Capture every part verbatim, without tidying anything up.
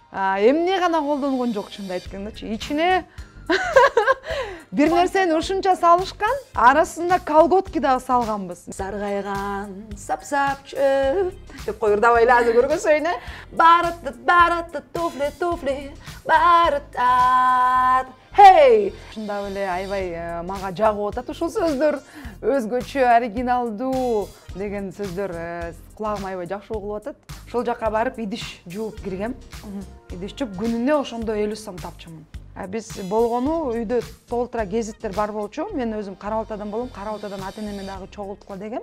эмне гана колдонгон жок чынын айткандачы. Ичине бир нерсени ушунча салышкан, арасында колготки дагы салганбыз. Саргайган сап-сап чөп деп койурдабай эле көргөсөйүн. Барат барат туфли туфли барат. Хей! Ушунда эле аябай мага жагып атат ушул сөздөр. Өзгөчө, оригиналдуу деген сөздөр кулагыма аябай жакшы угулуп атат. Ошол жака барып идиш жууп киргем. Идиш жууп күнүнө ошондо элүү сом тапчумун. Биз болгону үйдө толтура гезиттер бар болчу. Мен өзүм Кара Балтадан болом. Кара Балтадан ата-энеме дагы чогулткула дегем.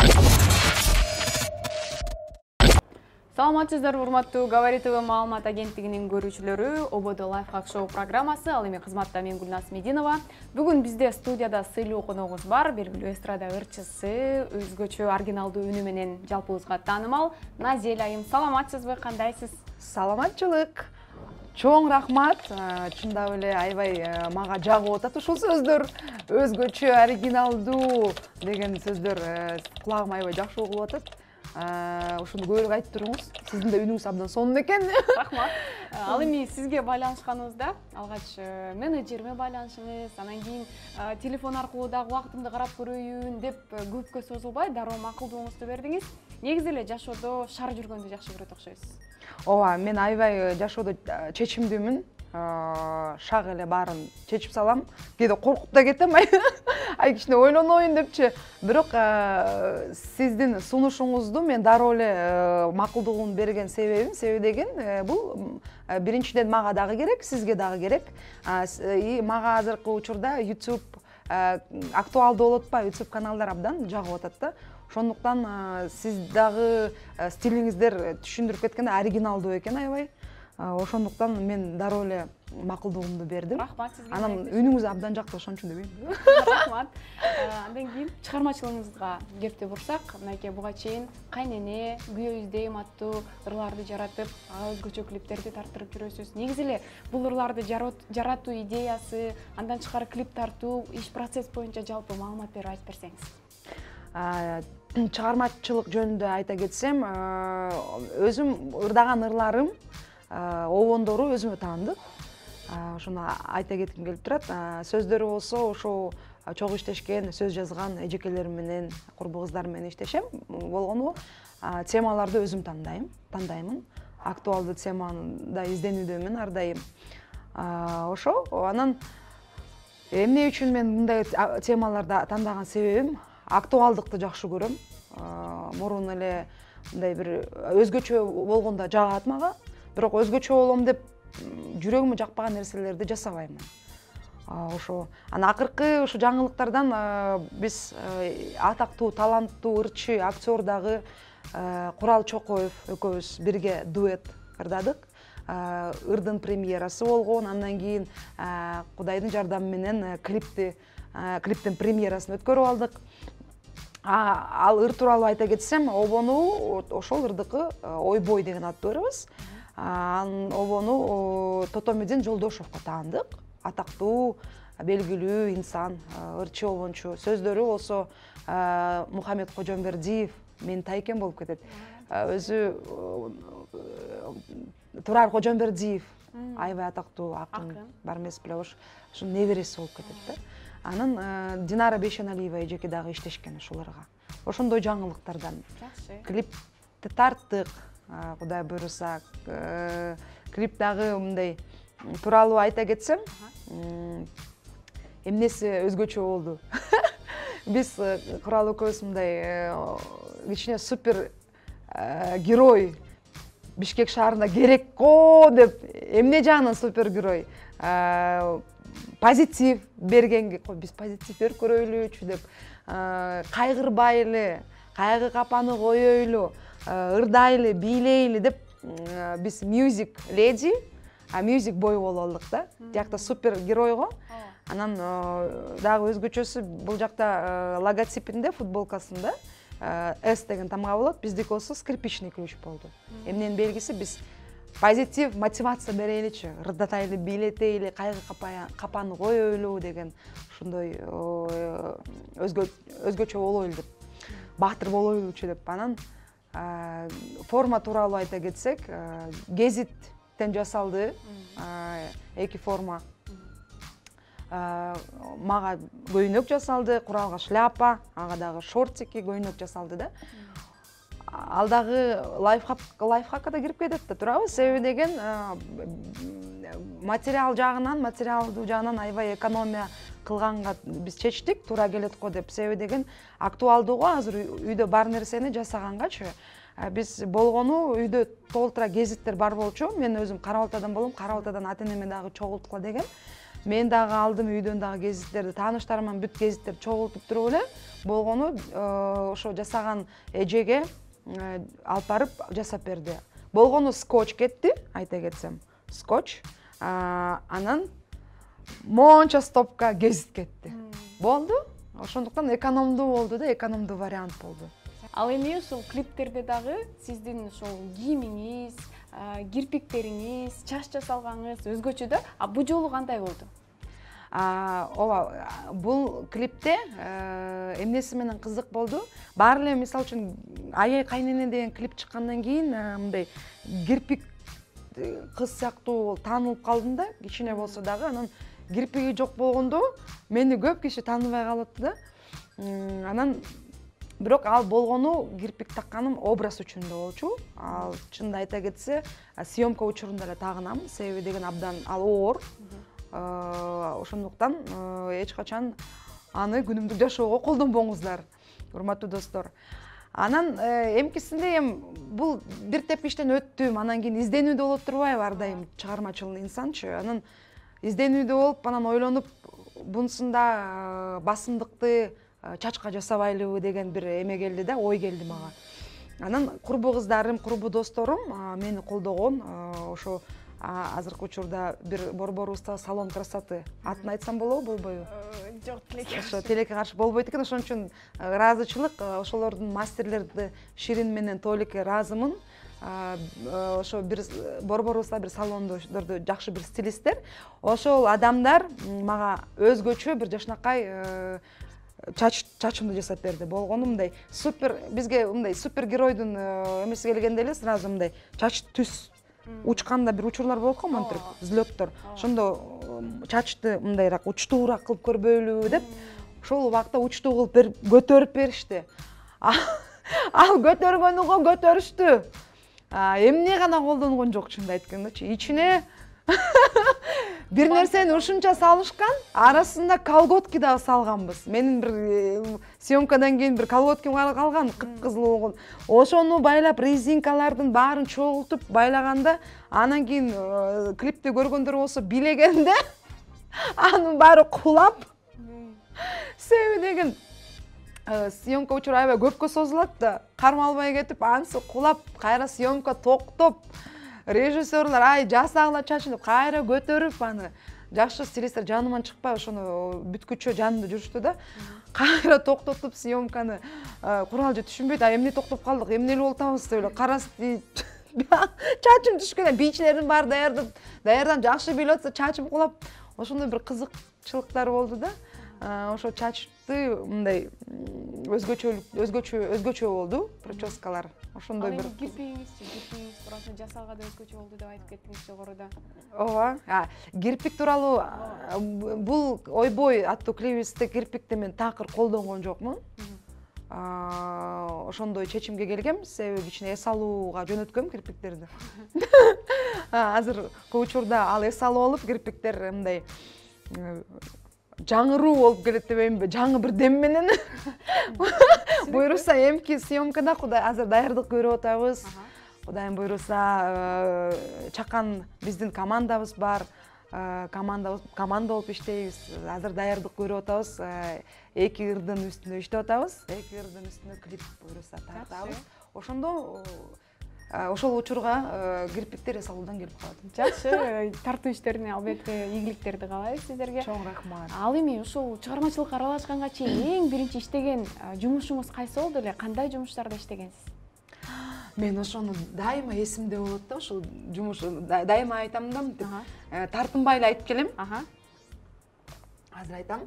Саламатсыздар, урматтуу Говори ТВ маалымат агенттигинин көрүүчүлөрү. ОБД лайфхак шоу программасы. Ал эми кызматта мен Гүлназ Мединова. Бүгүн бизде студияда сыйлуу коногубуз бар. Белгилүү эстрада ырчысы, өзгөчө оригиналдуу үнү менен жалпыбызга таанымал Назель айым. Саламатсызбы, кандайсыз? Саламатчылык. Чоң рахмат. Чындап эле аябай мага жагып атат ушул сөздөр. Өзгөчө, оригиналдуу деген сөздөр кулагыма аябай жакшы угулуп атат. Ошону көбүрөөк айтып туруңуз. Сиздин да үнүңүз абдан сонун экен. Рахмат. Ал эми сизге байланышканыбызда алгач менеджериме байланышыңыз, анан кийин телефон аркылуу дагы убактымды карап көрөйүн деп көпкө созулбай дароо макулдугуңузду бердиңиз. Негизи эле жашоодо шар жүргөндү жакшы көрөт окшойсуз. Ооба, мен аябай жашоодо чечимдүүмүн. Шак эле баарын чечип салам. Кээде коркуп да кетем. Ай кичине ойлоноюн депчи. Бирок сиздин сунушуңузду мен дароо эле макулдугун берген себебим, себеби деген бул биринчиден мага дагы керек, сизге дагы керек. И мага азыркы учурда YouTube актуалдуу болуп атпайбы, YouTube каналдар абдан жагып атат да. Ошондуктан сиз дагы стилиңиздер түшүндүрүп кеткенде оригиналдуу экен аябай. Ошондуктан мен дароо эле макулдугумду бердим. Рахмат сизге. Анан үнүңүз абдан жакты, ошон үчүн дебейм. Рахмат. Андан кийин чыгармачылыгыңызга кеп бурсак, мынакей буга чейин кайнене, күйөө издейм аттуу ырларды жаратып, өзгөчө клиптерди тарттырып жүрөсүз. Негизи эле бул ырларды жаратуу идеясы, андан тышкары клип тартуу, иш процесс боюнча жалпы маалымат берип айтып берсеңиз. Чыгармачылык жөнүндө айта кетсем, өзүм ырдаган ырларым, обондору өзүмө таандык. Ошону айта кетким келип турат. Сөздөрү болсо ошо чогуу иштешкен, сөз жазган эжекелерим менен, курбу кыздарым менен иштешем. Болгону темаларды өзүм тандайм, тандаймын. Актуалдуу теманы да изденүүдөмүн ар дайым. Ошо, анан эмне үчүн мен мындай темаларды тандаган себебим, актуалдыкты жакшы көрөм. Мурун эле мындай бир өзгөчө болгондо жагат мага. Бирок өзгөчө болом деп жүрөгүмө жакпаган нерселерди жасабаймын. Ошо, анан акыркы ушу жаңылыктардан биз атактуу, таланттуу ырчы актер дагы Курал Чокоев экөөбүз бирге дуэт ырдадык. Ырдын премьерасы болгон, андан кийин Кудайдын жардамы менен клипти, клиптин премьерасын өткөрүп алдык. Ал ыр тууралуу айта кетсем, обону ошол ырдыкы Ойбой деген аттуу ырыбыз. Анын обону Тотомедин Жолдошовго таандык. Атактуу, белгилүү инсан, ырчы обончу. Сөздөрү болсо Мухаммед Кожомбердиев, менин тайкем болуп кетет. Өзү Турар Кожомбердиев, аябай атактуу акын бар эмес беле, ошо небереси болуп кетет да. Анан Динара Бейшеналиева эжеке дагы иштешкен ушуларга. Ошондой жаңылыктардан. Жакшы. Клипти тарттык, Кудай буйруса. Клип дагы мындай тууралуу айта кетсем, эмнеси өзгөчө болду. Биз Курал экөөбүз мындай кичине супер герой Бишкек шаарына керек го деп, эмне жагынан супер герой? Позитив бергенге, биз позитив берип көрөйлүчү деп, кайгырбай эле, кайгы капаны коёйлу, ырдайлы, бийлейли деп биз Music Lady, а Music Boy болуп алдык да. Жакта супер геройго. Анан дагы өзгөчөсү бул жакта логотипинде, футболкасында S деген тамга болот, биздики болсо скрипичный ключ болду. Эмненин белгиси, биз позитив, мотивация берейличи, ырдатайлы, бийлетейли, кайгы капаны коёйлу деген ушундай өзгөчө болойлу деп, баатыр болойлучу деп. Анан форма тууралуу айта кетсек, гезит кирпиктен жасалды, эки форма. Мага көйнөк жасалды, куралга шляпа, ага дагы шортики, көйнөк жасалды да. Ал дагы лайфхакка да кирип кетет да турабы, себеби деген материал жагынан, материалдуу жагынан аябай экономия кылганга биз чечтик, туура келет го деп. Себеби деген актуалдууга азыр үйдө бар нерсени жасагангачы биз болгону үйдө толтура гезиттер бар болчу. Мен өзүм Кара Балтадан болом, Кара Балтадан ата-энеме дагы чогулткула деген. Мен дагы алдым үйдөн дагы гезиттерди, тааныштарыман бүт гезиттер чогултуп туруп эле болгону ошо жасаган эжеге алып барып жасап берди. Болгону скотч кетти, айта кетсем. Скотч, анан монча стопка гезит кетти. Болду. Ошондуктан экономдуу болду да, экономдуу вариант болду. Ал эми ушул клиптерде дагы сиздин ошол кийимиңиз, кирпиктериңиз, чач жасалганыңыз өзгөчө да. А бул жолу кандай болду? Ооба, бул клипте эмнеси менен кызык болду. Баары эле мисалы үчүн Аяй кайнене деген клип чыккандан кийин мындай кирпик кыз сыяктуу таанылып калдым да, кичине болсо дагы. Анан кирпиги жок болгондо мени көп киши тааныбай калыптыр да. Анан бирок ал болгону кирпик такканым образ үчүн да болчу. Ал чынында айта кетсе, съемка учурунда эле тагынам, себеби деген абдан ал оор. Ошондуктан эч качан аны күнүмдүк жашоого колдонбоңуздар, урматтуу достор. Анан эмкисинде эм бул бир тепкичтен өттүм, анан кийин изденүүдө болот турбайбы ар дайым чыгармачыл инсанчы. Анан изденүүдө болуп, анан ойлонуп, бунусунда басымдыкты чачка жасабайлыбы деген бир эме келди да, ой келди мага. Анан курбу кыздарым, курбу досторум мени колдогон, ошо азыркы учурда бир борбор уста салон красоты. Атын айтсам болобу, болбойбу? Жок, тилекке Ошо тилекке каршы болбойт экен, ошон үчүн ыраазычылык, ошолордун мастерлерди Ширин менен Толикке ыраазымын. Ошо бир борбор уста бир салондорду жакшы бир стилисттер. Ошол адамдар мага өзгөчө бир жашынакай чачымды жасап берди. Болгону мындай супер, бизге мындай супергеройдун эмеси келгенде эле сразу мындай чач түз учканда бир учурлар болот го, монтип, взлеттор. Ошондо чачты мындайраак учтуураак кылып көрбөйлүбү деп, ошол убакта учтуу кылып көтөрүп беришти. Ал көтөргөнүгө көтөрүштү. Эмне гана колдонгон жок, чынды айткандачы. Ичине бир нерсени ушунча салышкан, арасында колготки да салганбыз. Менин бир съемкадан кийин бир колготким калган, кып-кызыл болгон. Ошону байлап, резинкалардын баарын чогултуп байлаганда, анан кийин клипти көргөндөр болсо билегенде, анын баары кулап. Себеби деген съемка учуру аябай көпкө созулат да, кармалбай кетип, анысы кулап, кайра съемка токтоп, режиссерлар ай жасагыла чачын деп кайра көтөрүп, аны жакшы стилисттер жаныман чыкпай ошону бүткүчө жанымда жүрүштү да. Кайра токтотуп съемканы, куралчы түшүнбөйт, а эмне токтоп калдык, эмнеле болуп атабыз деп эле карас чачым түшкөн, бийчилердин баары даярдап, даярдан жакшы билип атса чачым кулап, ошондой бир кызыкчылыктар болду да. Ошо чачты мындай өзгөчөлүк, өзгөчө, өзгөчө болду, прическалар. Ошондой бир кирпигиңизчи, кирпигиңиз туурасында жасалганда өзгөчө болду деп айтып кеттиңиз жогоруда. Ооба. Кирпик тууралуу бул Ойбой аттуу клипибизде кирпикти мен такыр колдонгон жокмун. Ошондой чечимге келгем, себеби кичине эс алууга жөнөткөм кирпиктерди. Азыр учурда ал эс алуу болуп, кирпиктер мындай жаңыруу болуп келет дебеймби, жаңы бир дем менен. Буйруса эмки съемкада Кудай азыр даярдык көрүп атабыз. Кудайым буйруса чакан биздин командабыз бар. Команда команда болуп иштейбиз. Азыр даярдык көрүп атабыз. Эки ырдын үстүндө иштеп атабыз. Эки ырдын үстүндө клип буйруса тартабыз. Ошондо ошол учурга кирпиктер эс алуудан келип калат. Жакшы, тартуу иштерине албетте ийгиликтерди каалайбыз сиздерге. Чоң рахмат. Ал эми ушул чыгармачылыкка аралашканга чейин эң биринчи иштеген жумушуңуз кайсы болду эле? Кандай жумуштарда иштегенсиз? Мен ошону дайыма эсимде болот да, ушул жумуш дайыма айтам да, тартынбай эле айтып келем. Азыр айтам.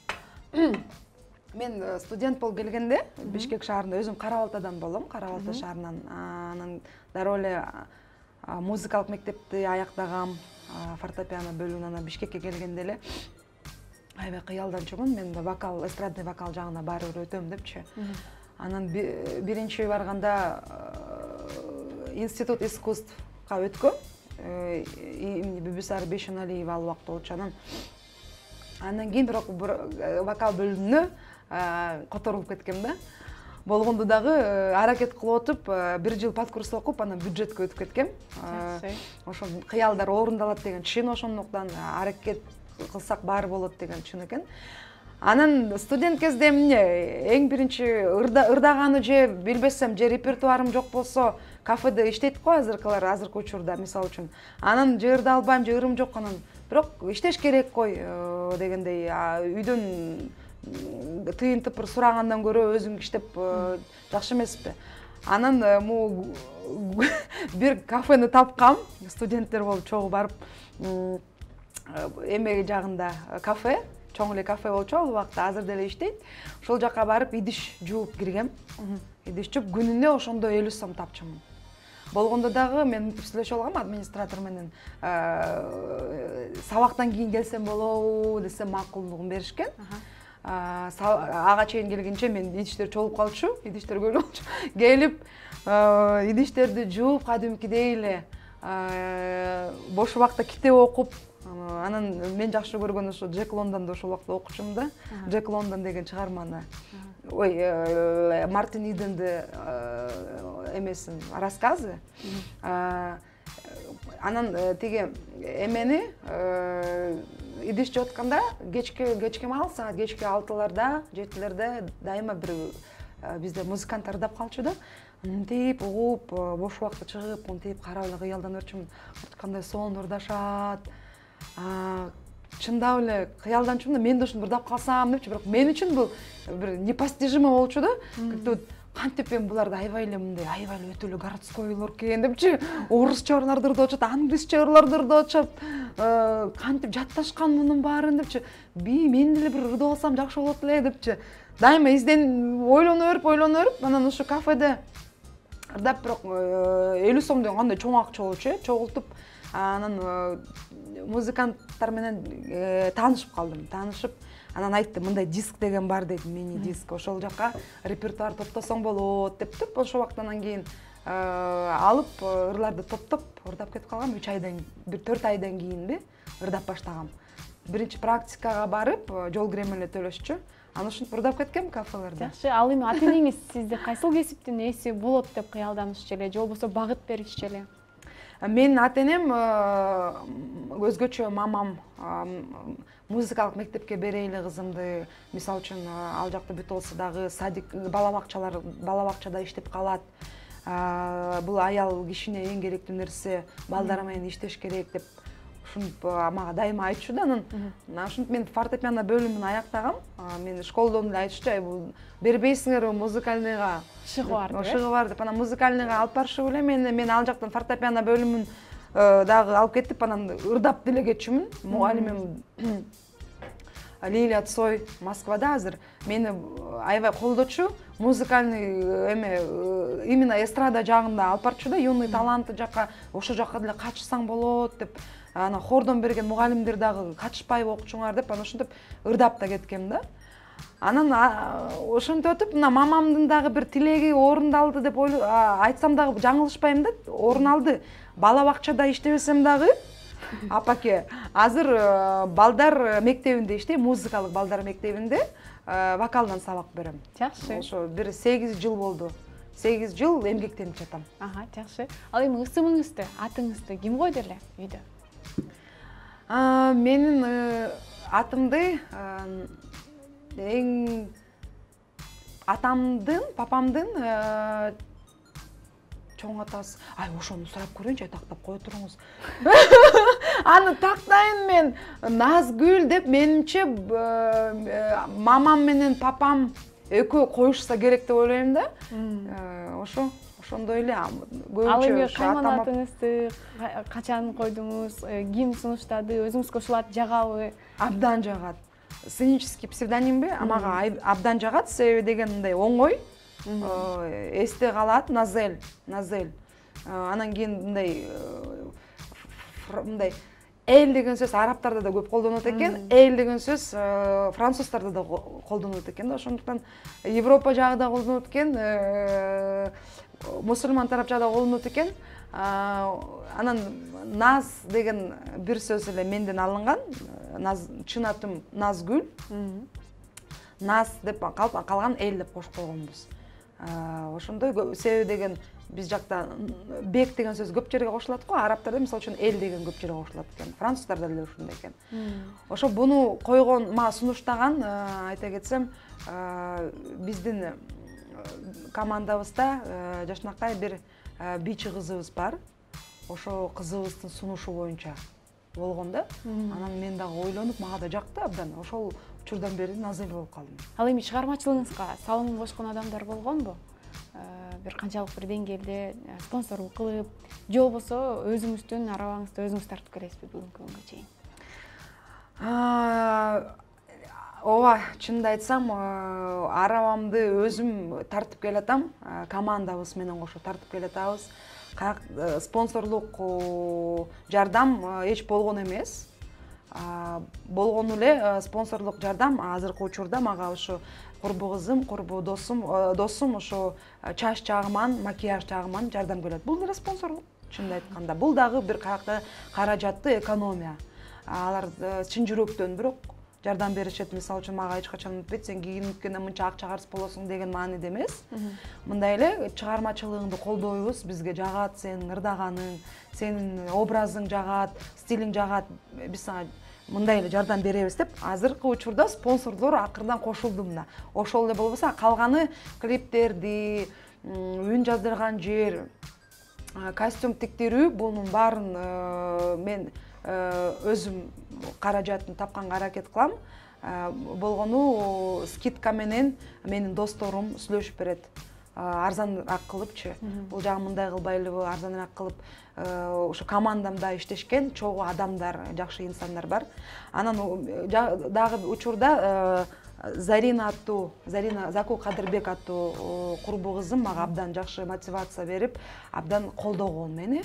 Мен студент болуп келгенде Бишкек шаарында өзүм Кара Балтадан болом, Кара Балта шаарынан. Анан дароо эле музыкалык мектепти аяктагам, фортепиано бөлүмүнө анан Бишкекке келгенде эле аябай кыялданчумун. Мен вокал, эстрадный вокал жагына баары бир өтөм депчи. Анан биринчи барганда институт искусствга өткөм. Имени Бибисара Бейшеналиева ал убакта болчу. Анан андан кийин бирок вокал бөлүмүнө которулуп кеткем да. Болгондо дагы аракет кылып отуп, бир жыл подкурс окуп, анан бюджетке өтүп кеткем. Ошо кыялдар орундалат деген чын, ошондуктан аракет кылсак баары болот деген чын экен. Анан студент кезде эмне эң биринчи ырдаганы же билбесем, же репертуарым жок болсо, кафеде иштейт го азыркылар, азыркы учурда мисалы үчүн. Анан же ырда албайм, же ырым жок, анан бирок иштеш керек кой дегендей, үйдөн тыйын тыпыр сурагандан көрө өзүң иштеп жакшы эмеспи? Анан бир кафени тапкам, студенттер болуп чогуу барып, эме жагында кафе, чоң эле кафе болчу ал убакта, азыр деле иштейт. Ошол жака барып идиш жууп киргем. Идиш жууп күнүнө ошондо элүү сом тапчумун. Болгондо дагы мен сүйлөшүп алгам администратор менен, сабактан кийин келсем болобу десем макулдугун беришкен. Ага чейин келгенче мен идиштер чогулуп калчу, идиштер көп болчу. Келип идиштерди жууп, кадимкидей эле бош убакта китеп окуп, анан мен жакшы көргөн ошо Джек Лондонду ошол убакта окучумун да. Джек Лондон деген чыгарманы, ой, Мартин Иденди эмесин, рассказы. Анан тиги эмени идиш жоотканда кечки кечки маал саат кечки алтыларда, жетилерде дайыма бир бизде музыкант ырдап калчу да. Мынтип угуп, бош убакта чыгып, мынтип карап эле кыялданып жүрчүмүн. Кандай сонун ырдашат. Чындап эле кыялданчумун да, мен да ушуну ырдап калсам депчи, бирок мен үчүн бул бир непостижимо болчу да. Кантип мен буларды аябай эле мындай, аябай эле өтө эле городскойлор экен депчи, орусча ырларды ырдап атышат, англисче ырларды ырдап атышат. Кантип жатташкан мунун баарын депчи, би мен деле бир ырдап алсам жакшы болот эле депчи. Дайыма изден ойлоно берип, ойлоно берип, анан ушу кафеде ырдап, бирок элүү сом деген кандай чоң акча болчу, чогултуп, анан музыканттар менен таанышып калдым. Таанышып, анан айтты, мындай диск деген бар дейт, мини диск. Ошол жака репертуар топтосоң болот дептип, ошол убактан кийин алып, ырларды топтоп, ырдап кетип калгам. үч айдан, бир төрт айдан кийинби ырдап баштагам. Биринчи практикага барып, жол кирем эле төлөшчү. Анан ушинтип ырдап кеткем кафелерде. Жакшы, ал эми ата энеңиз сизди кайсыл кесиптин ээси болот деп кыялданышчу эле, же болбосо багыт беришчү эле? Менин ата энем өзгөчө, мамам музыкалык мектепке берейли кызымды, мисалы үчүн ал жакта бүт болсо дагы садик, бала бакчалар, бала бакчада иштеп калат. Бул аял кишине эң керектүү нерсе, балдар менен иштеш керек деп ушинтип мага дайыма айтчу да. Анан ушинтип мен фортепиано бөлүмүн аяктагам. Мен школдон эле айтышчу, бул бербейсиңерби музыкальныйга, шыгы бар деп. Шыгы бар деп, анан музыкальныйга алып барышып эле мени, мен ал жактан фортепиано бөлүмүн дагы алып кетип, анан ырдап деле кетчүмүн. Мугалимим Лилия Цой Москвада азыр мени аябай колдочу, музыкальный эме именно эстрада жагында алып барчу да, юный таланты жака, ошо жака деле катышсаң болот деп. Анан хордон берген мугалимдер дагы катышпайбы окучуңар деп, анан ошентип ырдап да кеткем да. Анан ошентип өтүп, мына мамамдын дагы бир тилеги орундалды деп айтсам дагы жаңылышпайм да, орун алды. Бала бакчада иштебесем дагы, апаке, азыр балдар мектебинде иштейм, музыкалык балдар мектебинде вокалдан сабак берем. Жакшы. Ошо бир сегиз жыл болду. сегиз жыл эмгектенип жатам. Ага, жакшы. Ал эми ысымыңызды, атыңызды ким койду эле үйдө? Менин атымды эң атамдын, папамдын чоң атасы. Ай, ошону сурап көрөйүнчү, тактап кое туруңуз. Аны тактайын мен. Назгүл деп, менимче мамам менен папам экөө коюшса керек деп ойлойм да. Ошо, ошондой эле. Ал эми кайман атыңызды качан койдуңуз, ким сунуштады, өзүңүзгө ушулат жагабы? Абдан жагат. Сценический псевдонимби, мага абдан жагат, себеби деген мындай оңой. Эсте калат, Назель, Назель. Анан кийин мындай мындай эл деген сөз арабтарда да көп колдонот экен, эл деген сөз француздарда да колдонот экен да. Ошондуктан Европа жагы да колдонот экен, мусулман тарап жагы да колдонот экен. Анан Наз деген бир сөз эле менден алынган. Наз, чын атым Назгүл. Наз деп калган эл деп кошуп койгонбуз. Ошондой себеби деген биз жакта бек деген сөз көп жерге кошулат го, арабтарда мисалы үчүн эл деген көп жерге кошулат экен, француздарда деле ушундай экен. Ошо буну койгон, мага сунуштаган, айта кетсем, биздин командабызда жашынакай бир бийчи кызыбыз бар. Ошо кызыбыздын сунушу боюнча болгон да. Анан мен дагы ойлонуп, мага да жакты абдан. Ошол учурдан бери Назель болуп калдым. Ал эми чыгармачылыгыңызга салым кошкон адамдар болгонбу? Бир канчалык бир деңгээлде спонсорлук кылып, же болбосо өзүңүздүн арабаңызды өзүңүз тартып келесизби бүгүнкү күнгө чейин? Ооба, чынымды айтсам, арабамды өзүм тартып келатам, командабыз менен кошо тартып келатабыз. Спонсорлук жардам эч болгон эмес. Болгону эле спонсорлук жардам азыркы учурда мага ошо курбу кызым, курбу досум, досум ошо чач жагыман, макияж жагыман жардам келет. Бул деле спонсорлук, чынымды айтканда. Бул дагы бир каякта каражатты экономия. Алар чын жүрөктөн бирок жардам беришет. Мисалы үчүн мага эч качан унутпайт, сен кийиниткенде мынча акча карыз болосуң деген мааниде эмес. Мындай эле чыгармачылыгыңды колдойбуз, бизге жагат, сенин ырдаганың, сенин образың жагат, стилиң жагат, биз сага мындай эле жардам беребиз деп, азыркы учурда спонсорлор акырдан кошулду мына. Ошол эле болбосо, калганы клиптерди, үн жаздырган жер, костюм тиктирүү, бунун баарын мен өзүм каражатын тапканга аракет кылам. Болгону скидка менен менин досторум сүйлөшүп берет. Арзаныраак кылыпчы. Бул жагы мындай кылбайлыбы, арзаныраак кылып, ошо командамда иштешкен чогуу адамдар, жакшы инсандар бар. Анан дагы учурда Зарина аттуу, Зарина Заку Кадырбек аттуу курбу кызым мага абдан жакшы мотивация берип, абдан колдогон мени.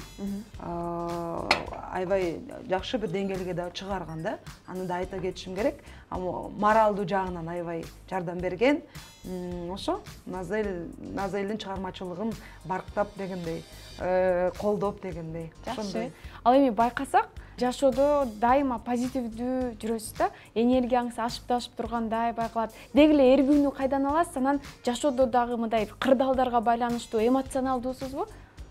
Аябай жакшы бир деңгээлге да чыгарган да. Аны да айта кетишим керек. Моралдуу жагынан аябай жардам берген. Ошо Назель, Назельдин чыгармачылыгын барктап дегендей, колдоп дегендей. Жакшы. Ал эми байкасак, жашоодо дайыма позитивдүү жүрөсүз да, энергияңыз ашып ташып тургандай байкалат. Деги эле эргүүнү кайдан аласыз? Анан жашоодо дагы мындай кырдаалдарга байланыштуу эмоционалдуусузбу?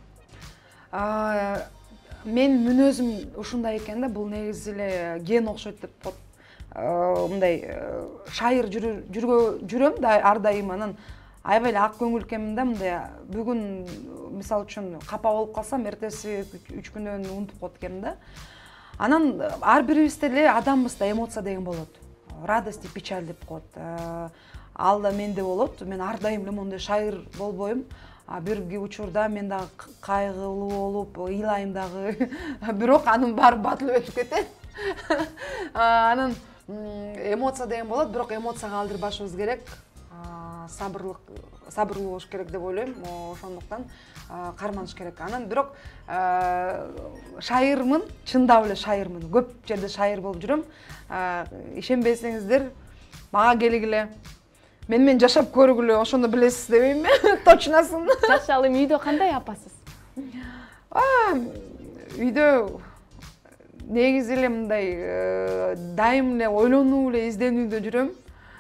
Мен мүнөзүм ушундай экен да, бул негизи эле ген окшойт деп коет. Мындай шайыр жүрөм да ар дайым, анан аябай эле ак көңүл экенмин да, мындай бүгүн мисалы үчүн капа болуп калсам, эртеси үч күндөн унутуп коет экенмин да. Анан ар бирибизде эле адамбызда эмоция деген болот. Радость и печаль деп коет. Ал да менде болот. Мен ар дайым эле моундай шайыр болбойм. Бир учурда мен дагы кайгылуу болуп, ыйлайм дагы. Бирок анын баары батылып өтүп кетет. Анан эмоция деген болот, бирок эмоцияга алдырбашыбыз керек. Сабырлык, сабырлуу болуш керек деп ойлойм. Ошондуктан карманыш керек. Анан бирок шайырмын, чындап эле шайырмын. Көп жерде шайыр болуп жүрөм. Ишенбесеңиздер, мага келгиле. Мен мен жашап көргүлө, ошондо билесиз дебейм мен. Точносын. Жакшы, ал эми үйдө кандай апасыз? Үйдө негизи эле мындай дайым эле ойлонуп эле изденүүдө жүрөм.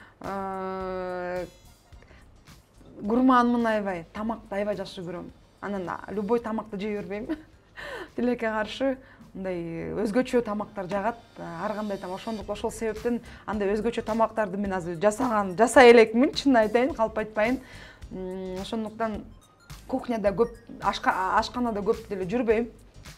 Гурманмын аябай, тамакты аябай жакшы көрөм. Анан любой тамакты жей бербейм. Тилекке каршы мындай өзгөчө тамактар жагат. Ар кандай тамак, ошондуктан ошол себептен андай өзгөчө тамактарды мен азыр жасаган, жасай элекмин, чын айтайын, калп айтпайын. Ошондуктан кухняда көп, ашканада көп деле жүрбөйм.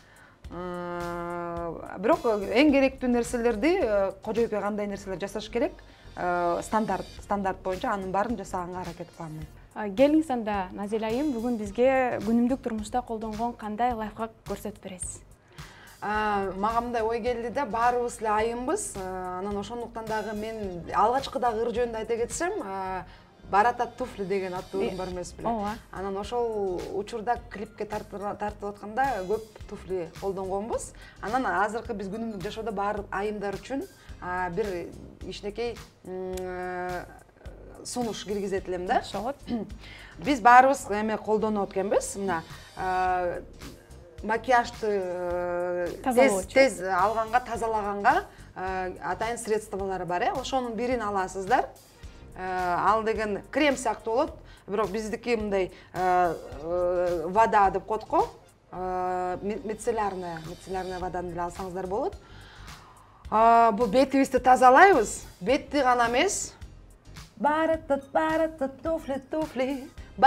Бирок эң керектүү нерселерди, кожойке кандай нерселер жасаш керек, стандарт, стандарт боюнча анын баарын жасаганга аракет кылам. Келиңиз анда, Назель айым, бүгүн бизге күнүмдүк турмушта колдонгон кандай лайфхак көрсөтүп бересиз? Мага мындай ой келди да, баарыбыз эле айымбыз. Анан ошондуктан дагы мен алгачкы дагы ыр жөнүндө айта кетсем, Баратат туфли деген аттуу бар эмес беле. Ооба. Анан ошол учурда клипке тартып атканда көп туфли колдонгонбуз. Анан азыркы биз күнүмдүк жашоодо баардык айымдар үчүн бир кичинекей сунуш киргизет элем да. Жашогот. Биз баарыбыз эме колдонуп экенбиз. Мына макияжды тез тез алганга, тазалаганга атайын средстволору бар, э. Ошонун бирин аласыздар. Ал деген крем сыяктуу болот. Бирок биздики мындай вода деп коет го. Мицеллярная, мицеллярная воданы деле алсаңыздар болот. Бул бетибизди тазалайбыз. Бетти гана эмес. Баратат, баратат, туфли, туфли,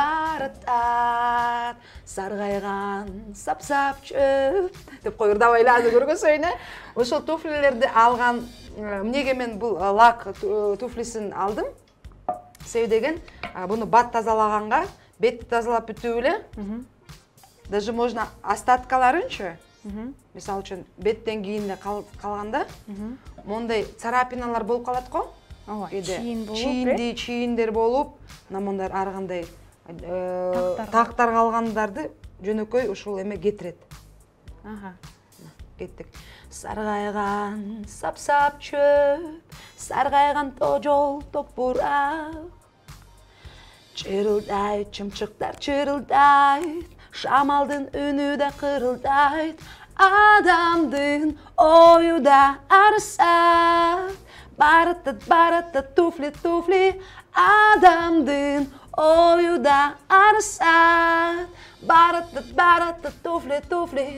баратат, саргайган, сап-сап чөп деп коюрдабай эле азыр көргөзөйүн, э. Ошол туфлилерди алган, эмнеге мен бул лак туфлисин алдым? Себеби деген, буну бат тазалаганга, бетти тазалап бүтүп эле. Даже можно остаткаларынчы, мисалы үчүн беттен кийин калганда, мондай царапиналар болуп калат го. Ооба, чийин болуп, чийинди, чийиндер болуп, мына мондай ар кандай тактар калгандарды жөнөкөй ушул эме кетирет. Ага. Кеттик. Саргайган, сап-сап чөп, саргайган тожол топурак. Чырылдайт, чымчыктар чырылдайт, шамалдын үнү да кырылдайт, адамдын ою да арсат. Баратат, баратат, туфли, туфли, адамдын ою да арсат. Баратат, баратат, туфли, туфли,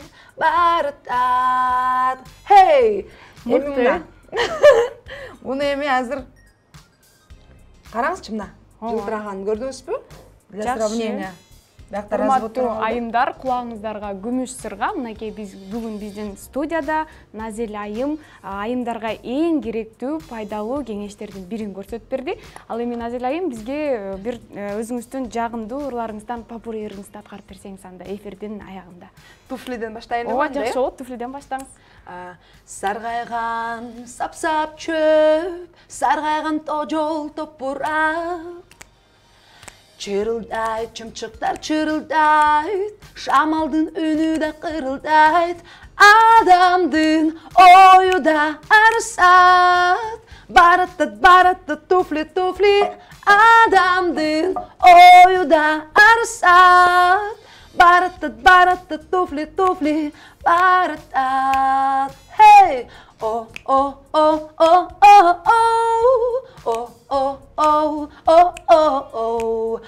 баратат. Хей! Мыкты. Муну эми азыр караңызчы мына. Жылтыраган көрдүңүзбү? Для сравнения. Урматтуу айымдар, кулагыңыздарга күмүш сырга. Мынакей биз бүгүн биздин студияда Назель айым айымдарга эң керектүү, пайдалуу кеңештердин бирин көрсөтүп берди. Ал эми Назель айым бизге бир өзүңүздүн жагымдуу ырларыңыздан популярыңызды аткарып берсеңиз анда эфирдин аягында. Туфлиден баштайын деп Ооба, жакшы болот, туфлиден баштаңыз. Саргайган, сап-сап чөп, саргайган тожол топурак. Чырылдайт, чымчыктар чырылдайт, шамалдын үнү да кырылдайт, адамдын ою да арсат. Баратат, баратат, туфли, туфли, адамдын ою да арсат. Баратат, баратат, туфли, туфли, баратат. Хей! О, о, о, о, о, о, о, о, о, о, о, о.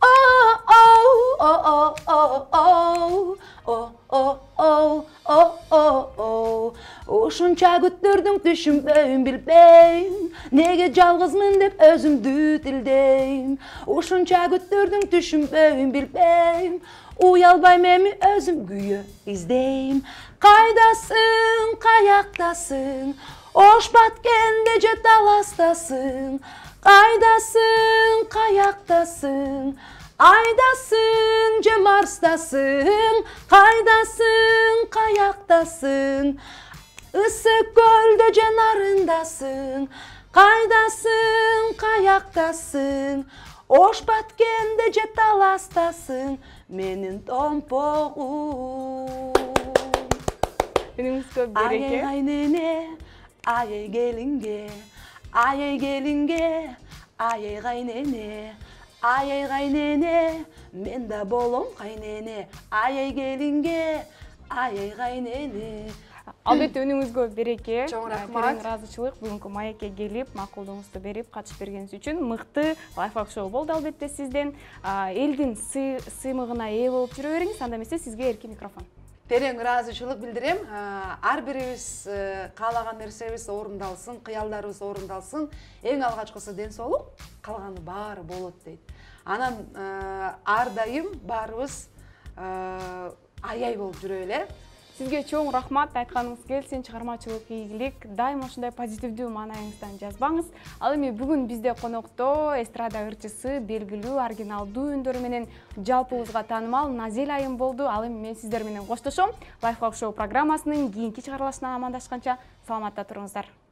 Ушунча күттүрдүң түшүнбөйм билбейм, неге жалгызмын деп өзүмдү тилдейм. Ушунча күттүрдүң түшүнбөйм билбейм, уялбайм эми өзүм күйө издейм. Кайдасың, каяктасың, ош баткенде же таластасың. Кайдасың, каяктасың, айдасың же марстасың. Кайдасың, каяктасың, ысык көлдө же нарындасың. Кайдасың, каяктасың, ош баткенде же таластасың. Менин томпогум. Күнүңүзгө береке. Ай кайнене, ай келинге, ай келинге, ай кайнене, ай кайнене, мен да болом кайнене, ай келинге, ай кайнене. Албетте үнүңүзгө береке. Чоң рахмат. Терең ыраазычылык бүгүнкү маекке келип, макулдугуңузду берип, катышып бергениңиз үчүн. Мыкты лайфхак шоу болду албетте сизден. Элдин сыймыгына ээ болуп жүрө бериңиз. Анда эмесе сизге эркин микрофон. Терең ыраазычылык билдирем. Ар бирибиз каалаган нерсебиз орундалсын, кыялдарыбыз орундалсын. Эң алгачкысы ден соолук, калганы баары болот дейт. Анан ар дайым баарыбыз аяй болуп жүрөлү. Сизге чоң рахмат, айтканыңыз келсин, чыгармачылык ийгилик, дайым ошондой позитивдүү маанайыңыздан жазбаңыз. Ал эми бүгүн бизде конокто эстрада ырчысы, белгилүү, оригиналдуу үндөрү менен жалпыбызга таанымал Назель айым болду. Ал эми мен сиздер менен коштошом. Лайфхак шоу программасынын кийинки чыгарылышынан амандашканча саламатта туруңуздар.